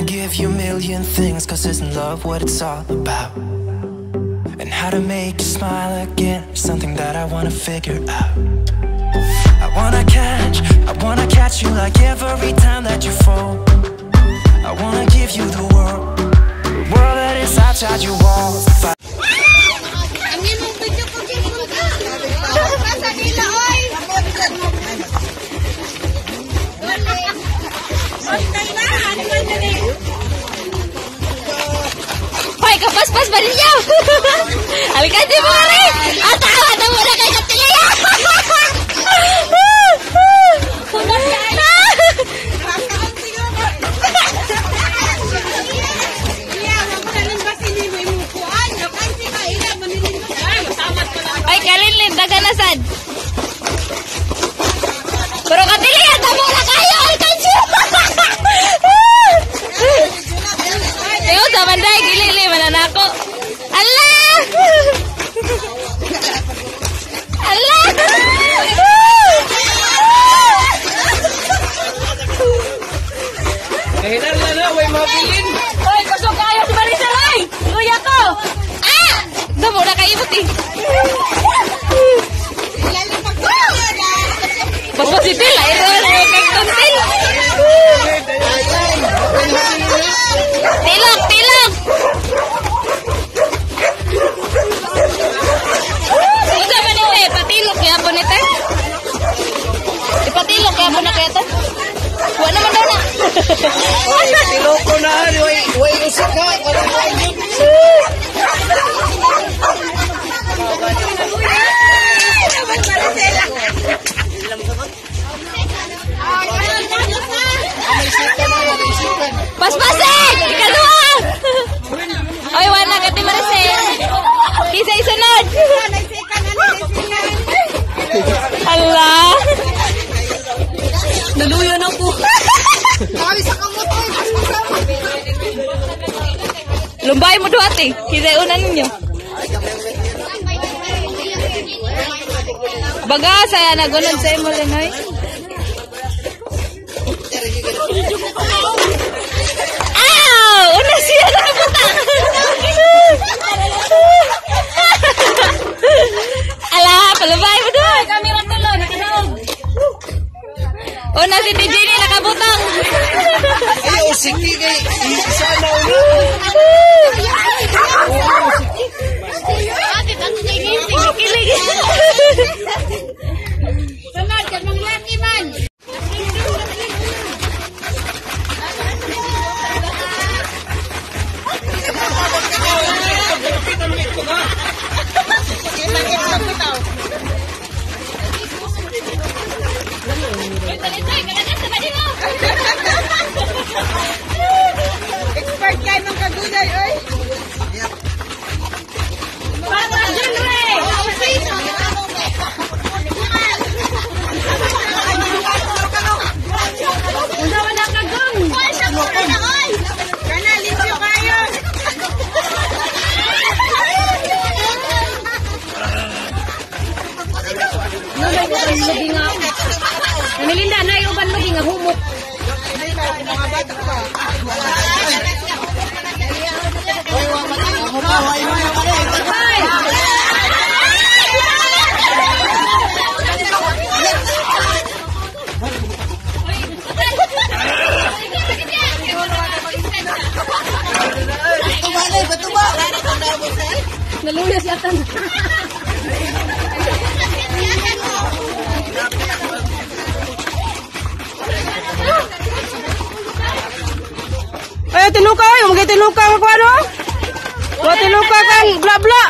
wanna give you a million things, cause isn't love what it's all about? And how to make you smile again is something that I wanna figure out. I wanna catch you like every time that you fall. I wanna give you the world that is outside your walls. Hoy, kapaspas ba rin niyo? Alkandi mo nga rin! At tawa na muna kay Katilaya! Ay, kalinlin, daganasan! Pero Katilaya, tamo na kayo! Alkandi! Tingnan sa banday, gilili, mananako. Allah! Allah! Kahilan na na, way mabilin. Hoy, kusog kayo si Maricel, ay! Luya ko! Ah! Damo na kayo, buti. Positil, ay doon, kagtuntil. Tilok, tilok! Sige ba nito eh, patilok kaya po nito eh. Ipatilok kaya po na kaya ito. Huwag naman daw na. Tilok ko na, way usik ka. Walang kain. Paspasin! Ikaduha! Oy, wala ka ti Maricel. Isa isunod. Allah! Naluyo na po. Lumbay mo doon ate. Isa unan ninyo. Baga, saya nagunan sa imo linoy. Ow! Una siya nakapunta! Ala, palabay mo doon! Kamera tulo, nakanaog! Una si DJ ni nakabutang! Ay, usik kay. Sana ulo. Ate, tanto na yung kilig. Sunod, ka mong laki man! Expert kayo ng kagulay, oy! Para Junre! Unawa na kagong! Kana, limpyo kayo! Nulay ko ang lugi nga. Namilinda na yung uban lugi nga humok. Mga bata pa. Naluya si Atan. Ay, tinuka, yung mga tinuka mo ano? Wa tinuka kang bla bla.